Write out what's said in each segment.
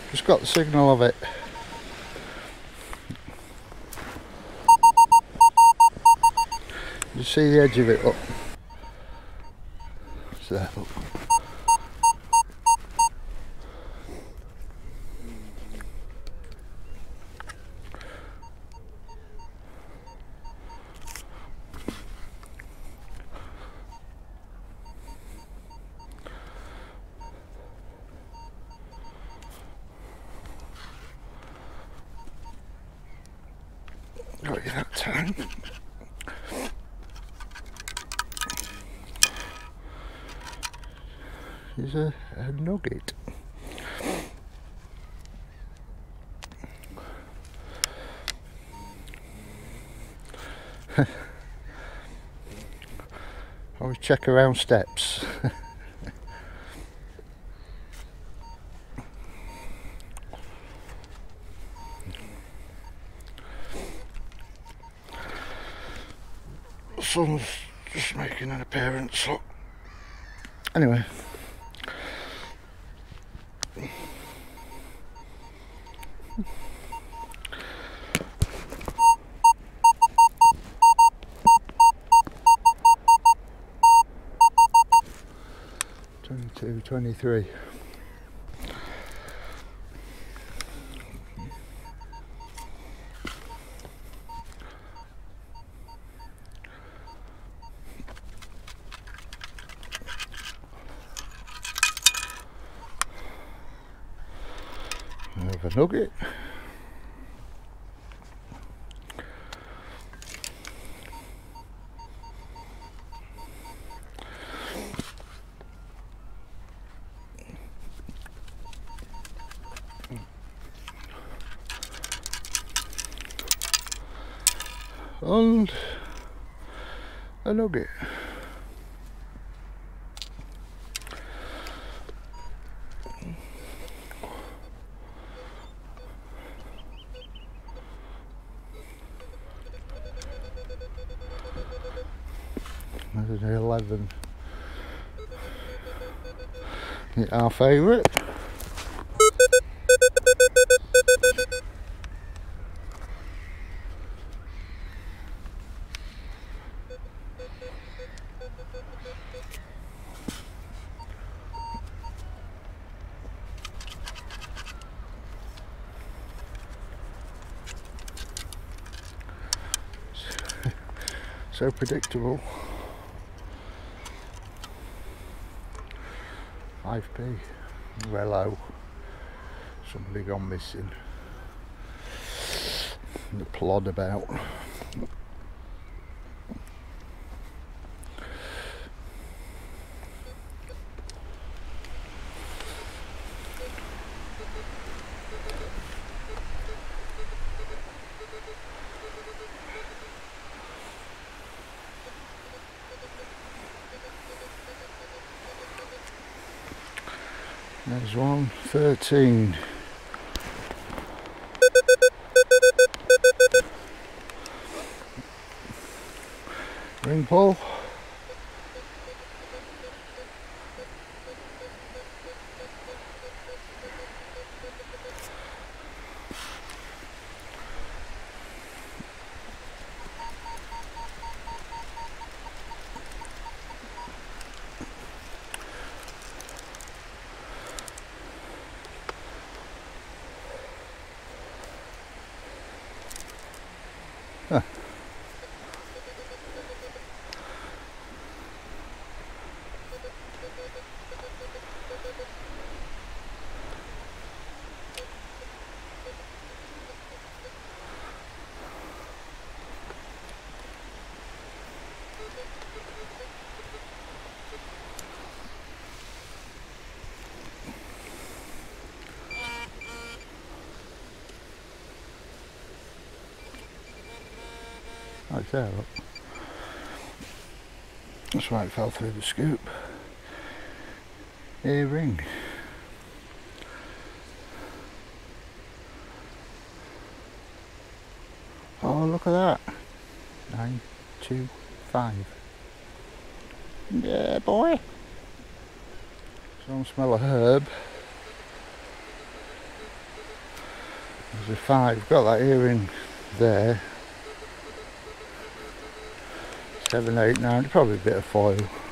Just got the signal of it. You see the edge of it up. It's there. Look. Got you that time. Here's a nugget. Always check around steps. Sun's just making an appearance, look. Anyway. Two, 23. Have a nugget. And a nugget. There's an 11. Our favourite. So predictable. 5p. Rello. Somebody gone missing. The plod about. There's one, 13. Ring pull. Huh. Right there, look. That's why it fell through the scoop. Earring. Oh, look at that. 925. Yeah, boy. Don't smell a herb. There's a 5, got that earring there. 7, 8, 9, probably a bit of foil.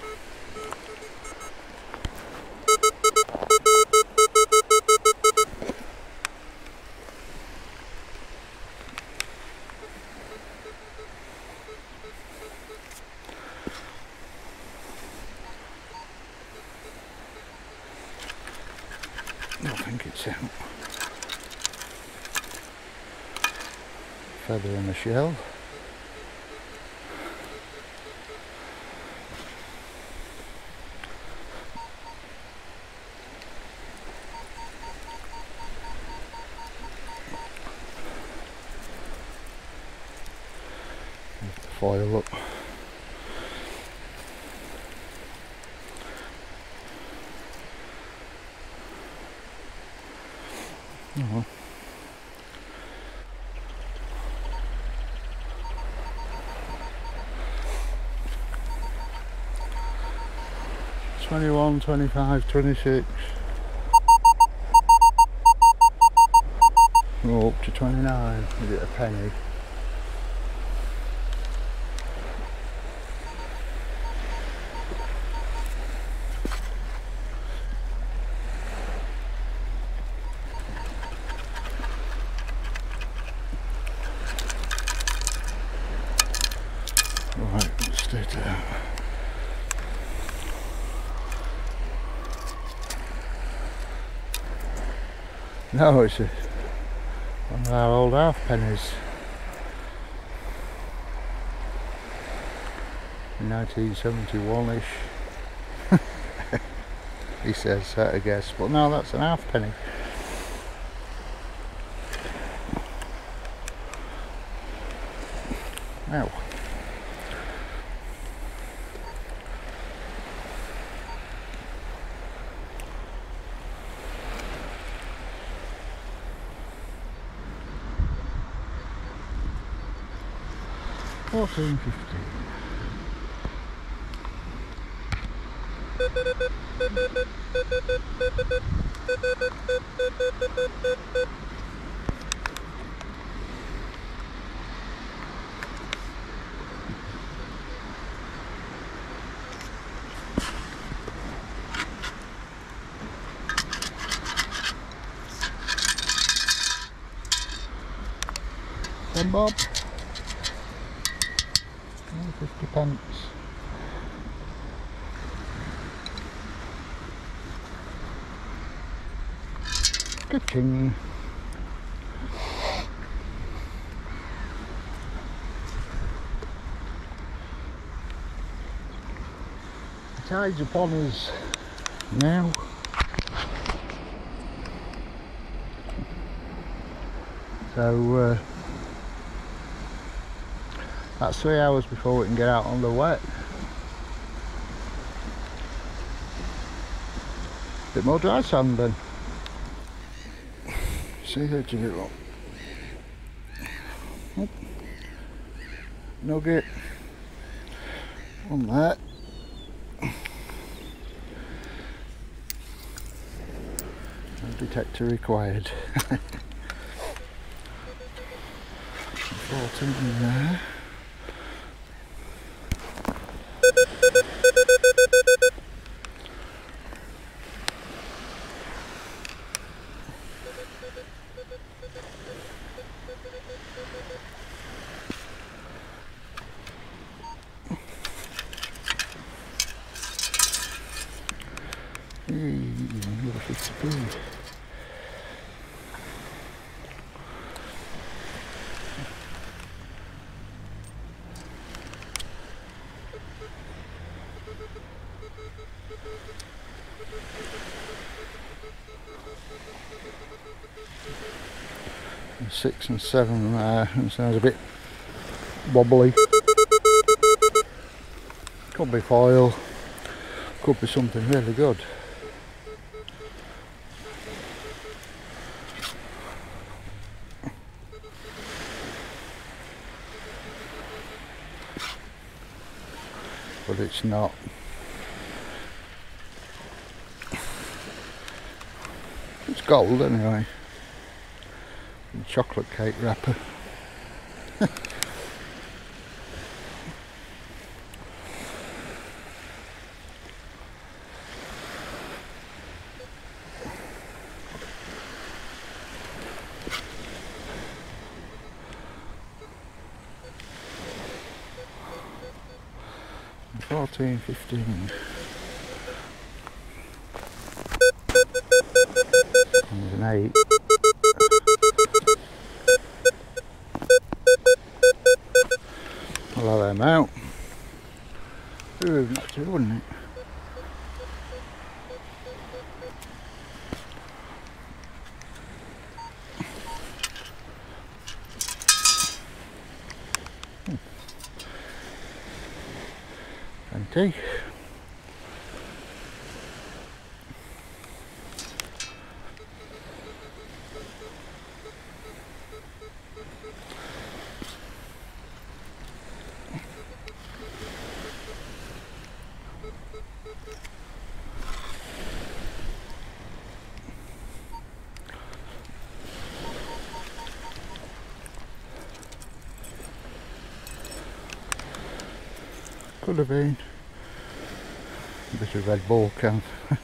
I think it's out. Feather in the shell. Foil up. Oh. 21, 25, 26. Oh, up to 29. Is it a penny? Right, let's do that. No, it's one of our old half pennies. 1971-ish. He says, I guess, but no, that's an half penny. Ow. $14.50. Then Bob. 50 pence. Good thing. The tide's upon us now. So that's 3 hours before we can get out on the wet. Bit more dry sand then. See how to do it. Nugget on that. No detector required. 14 in there. Another 50p. And 6 and 7 there, and sounds a bit wobbly. Could be foil, could be something really good. But it's not. It's gold anyway. chocolate cake wrapper. $14.15. There's an 8. I'll have them out. Ooh, not too, wouldn't it? Plenty. Could have been a bit of Red Bull can.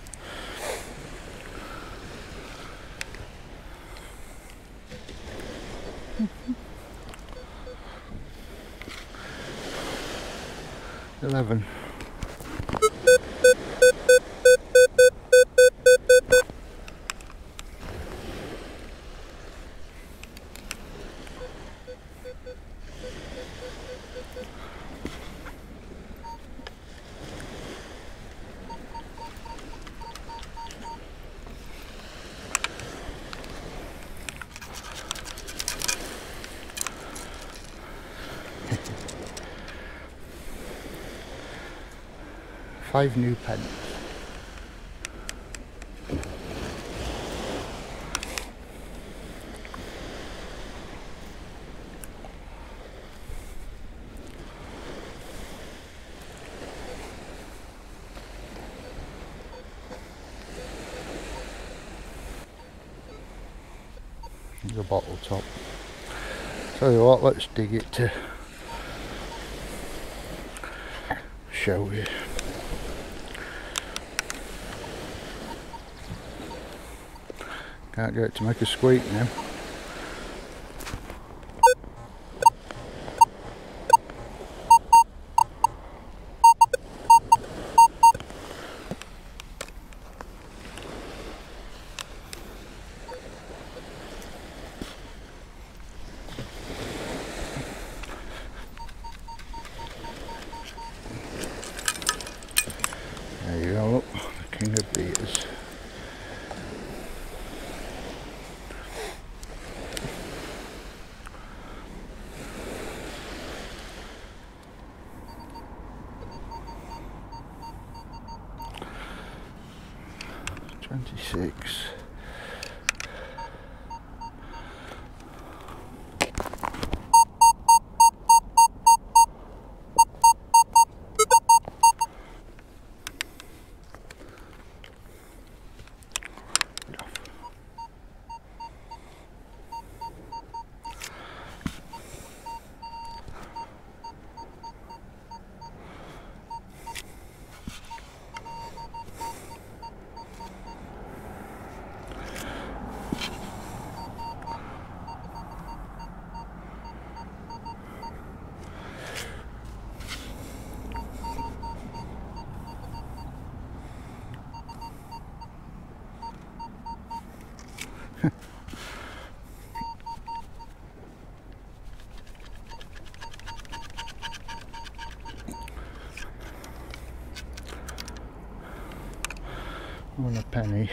$11. Five new pence. There's a bottle top. Tell you what, let's dig it to show you. Can't get it to make a squeak now. There you go, look, the king of beers. $26. On a penny.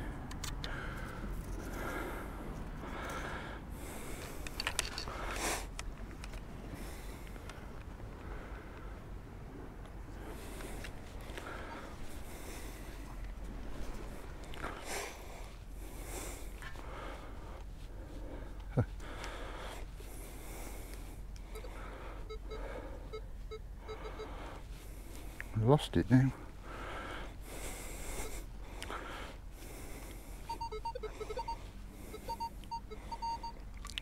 I lost it now.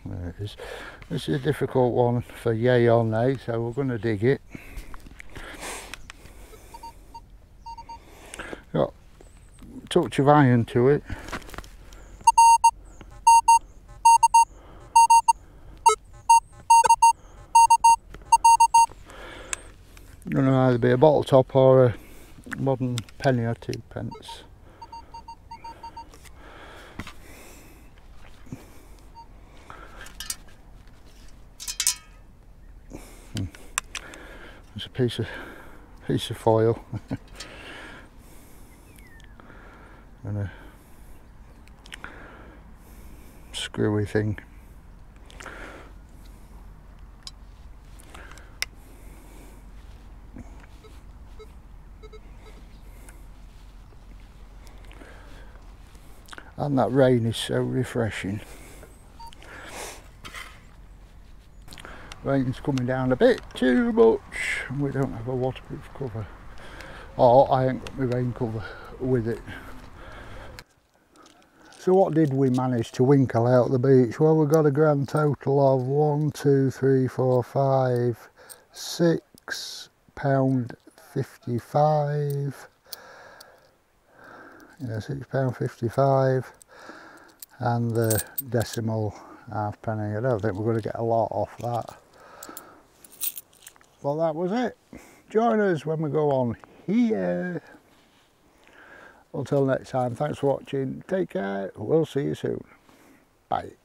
There it is. This is a difficult one for yay or nay, so we're going to dig it. Got a touch of iron to it. Going to either be a bottle top or a modern penny or 2 pence. It's a piece of foil and a screwy thing. And that rain is so refreshing. Rain's coming down a bit too much and we don't have a waterproof cover. Or I ain't got my rain cover with it. So what did we manage to winkle out the beach? Well, we got a grand total of £6.55. Yeah, £6.55, and the decimal halfpenny. I don't think we're going to get a lot off that. Well, that was it. Join us when we go on here. Until next time, thanks for watching. Take care. We'll see you soon. Bye.